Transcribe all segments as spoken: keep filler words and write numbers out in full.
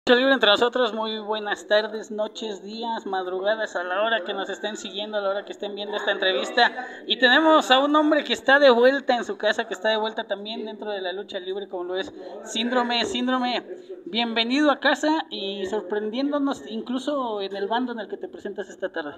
Lucha Libre entre nosotros, muy buenas tardes, noches, días, madrugadas, a la hora que nos estén siguiendo, a la hora que estén viendo esta entrevista. Y tenemos a un hombre que está de vuelta en su casa, que está de vuelta también dentro de la lucha libre, como lo es Síndrome. Síndrome, bienvenido a casa y sorprendiéndonos incluso en el bando en el que te presentas esta tarde.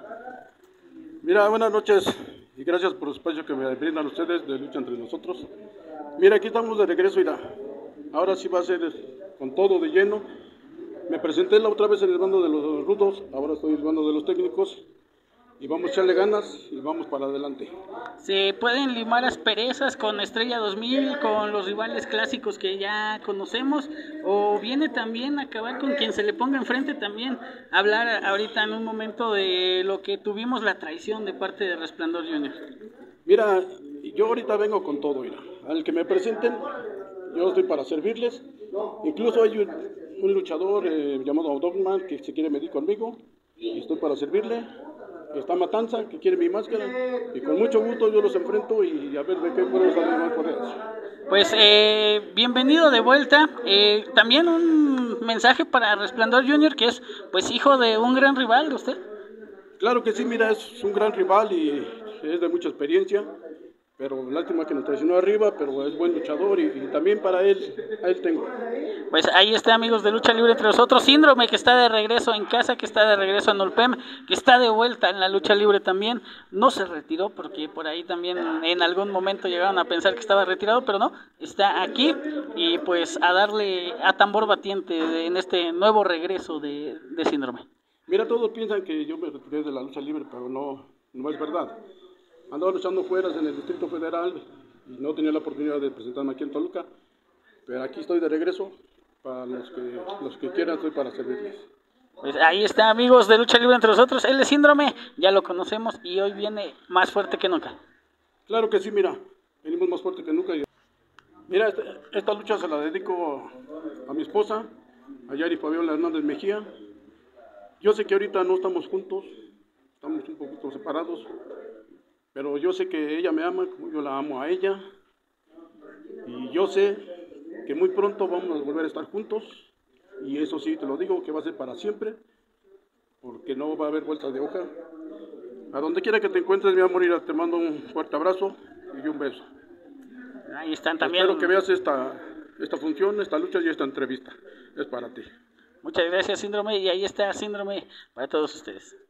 Mira, buenas noches y gracias por el espacio que me brindan ustedes de Lucha Entre Nosotros. Mira, aquí estamos de regreso, mira. Ahora sí va a ser con todo de lleno. Me presenté la otra vez en el bando de los rudos, ahora estoy en el bando de los técnicos y vamos a echarle ganas y vamos para adelante. ¿Se pueden limar asperezas con Estrella dos mil, con los rivales clásicos que ya conocemos? ¿O viene también a acabar con quien se le ponga enfrente también? Hablar ahorita en un momento de lo que tuvimos la traición de parte de Resplandor Junior. Mira, yo ahorita vengo con todo, mira. Al que me presenten, yo estoy para servirles. Incluso hay un, un luchador eh, llamado Dogman que se quiere medir conmigo y estoy para servirle. Está Matanza que quiere mi máscara y con mucho gusto yo los enfrento y a ver de qué podemos salir más por ellos. Pues eh, bienvenido de vuelta. Eh, también un mensaje para Resplandor Junior, que es pues hijo de un gran rival de usted. Claro que sí, mira, es un gran rival y es de mucha experiencia. Pero lástima que nos traicionó arriba, pero es buen luchador y, y también para él, a él tengo. Pues ahí está, amigos de Lucha Libre entre nosotros, Síndrome, que está de regreso en casa, que está de regreso en Olpem, que está de vuelta en la lucha libre también. No se retiró porque por ahí también en algún momento llegaron a pensar que estaba retirado, pero no, está aquí y pues a darle a tambor batiente en este nuevo regreso de, de Síndrome. Mira, todos piensan que yo me retiré de la lucha libre, pero no, no es verdad. Andaba luchando fuera en el Distrito Federal y no tenía la oportunidad de presentarme aquí en Toluca, pero aquí estoy de regreso. Para los que, los que quieran, estoy para servirles. Pues ahí está, amigos de Lucha Libre entre nosotros, él es Síndrome, ya lo conocemos y hoy viene más fuerte que nunca. Claro que sí, mira, venimos más fuerte que nunca. Mira, esta, esta lucha se la dedico a mi esposa, a Yari Fabiola Hernández Mejía. Yo sé que ahorita no estamos juntos, estamos un poquito separados, pero yo sé que ella me ama como yo la amo a ella. Y yo sé que muy pronto vamos a volver a estar juntos. Y eso sí, te lo digo, que va a ser para siempre, porque no va a haber vueltas de hoja. A donde quiera que te encuentres, mi amor, te mando un fuerte abrazo y un beso. Ahí están también. Espero que veas esta, esta función, esta lucha y esta entrevista. Es para ti. Muchas gracias, Síndrome, y ahí está Síndrome para todos ustedes.